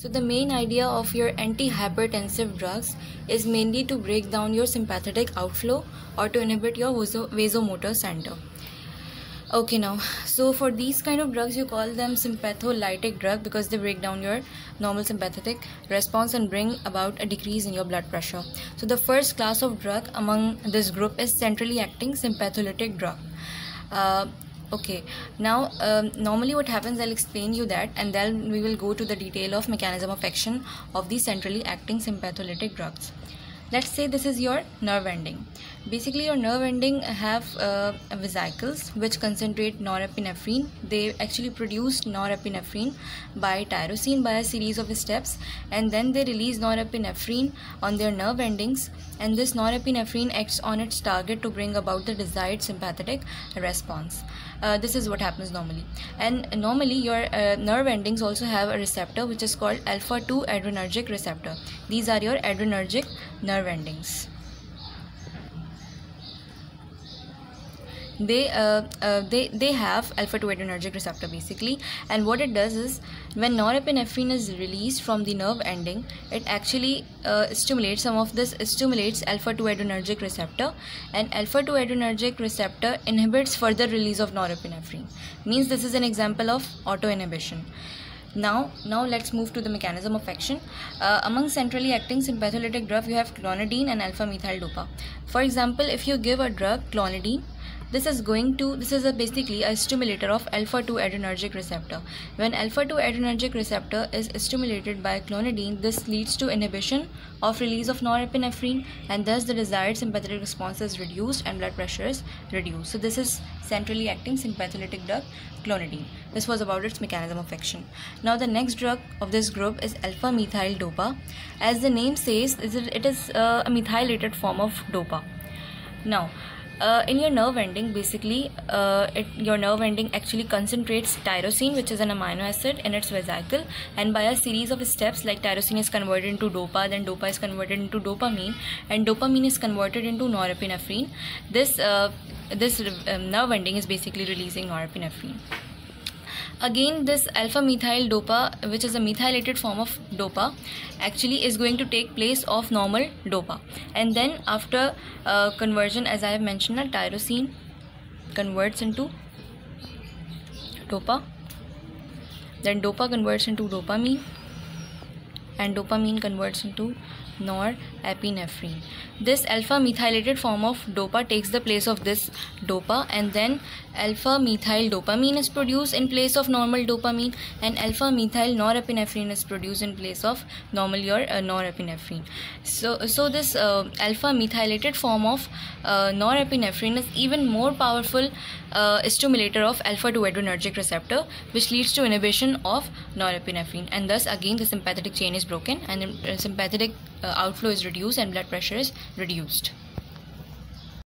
So the main idea of your antihypertensive drugs is mainly to break down your sympathetic outflow or to inhibit your vasomotor center. Okay, now, so for these kind of drugs, you call them sympatholytic drug because they break down your normal sympathetic response and bring about a decrease in your blood pressure. So the first class of drug among this group is centrally acting sympatholytic drug. Okay, now normally what happens, I'll explain you that, and then we will go to the detail of mechanism of action of these centrally acting sympatholytic drugs. Let's say this is your nerve ending. Basically, your nerve ending have vesicles which concentrate norepinephrine. They actually produce norepinephrine by tyrosine by a series of steps, and then they release norepinephrine on their nerve endings, and this norepinephrine acts on its target to bring about the desired sympathetic response. This is what happens normally. And normally your nerve endings also have a receptor which is called alpha-2 adrenergic receptor. These are your adrenergic nerve endings. They have alpha-2 adrenergic receptor basically, and what it does is when norepinephrine is released from the nerve ending, it actually stimulates alpha-2 adrenergic receptor, and alpha-2 adrenergic receptor inhibits further release of norepinephrine. Means this is an example of auto-inhibition. Now let's move to the mechanism of action. Among centrally acting sympatholytic drugs, you have clonidine and alpha-methyl dopa. For example, if you give a drug clonidine, this is basically a stimulator of alpha-2 adrenergic receptor. When alpha-2 adrenergic receptor is stimulated by clonidine, this leads to inhibition of release of norepinephrine, and thus the desired sympathetic response is reduced and blood pressure is reduced. So this is centrally acting sympatholytic drug clonidine. This was about its mechanism of action. Now the next drug of this group is alpha-methyl dopa. As the name says, it is a methylated form of dopa. Now in your nerve ending, basically your nerve ending actually concentrates tyrosine, which is an amino acid, in its vesicle, and by a series of steps, like tyrosine is converted into dopa, then dopa is converted into dopamine, and dopamine is converted into norepinephrine. This nerve ending is basically releasing norepinephrine. Again, this alpha-methyl dopa, which is a methylated form of dopa, actually is going to take place of normal dopa, and then after conversion, as I have mentioned, tyrosine converts into dopa, then dopa converts into dopamine, and dopamine converts into norepinephrine. This alpha-methylated form of dopa takes the place of this dopa, and then alpha-methyl dopamine is produced in place of normal dopamine, and alpha-methyl norepinephrine is produced in place of normal norepinephrine. So this alpha-methylated form of norepinephrine is even more powerful stimulator of alpha-2 adrenergic receptor, which leads to inhibition of norepinephrine, and thus again the sympathetic chain is broken, and the sympathetic outflow is reduced and blood pressure is reduced.